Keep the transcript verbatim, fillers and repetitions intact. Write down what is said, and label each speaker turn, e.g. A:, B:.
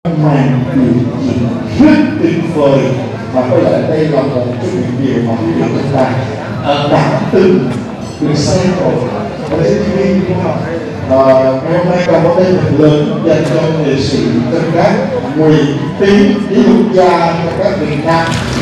A: màn biểu diễn rất tuyệt vời, và có lẽ đây là một trong những điều mà quý vị chúng ta đã từng được xem rồi ở trên ti vi, đúng không? Ngày hôm nay còn có tên thật lớn dành cho nghệ sĩ trong các mười tiếng kỷ lục gia trong các Việt Nam.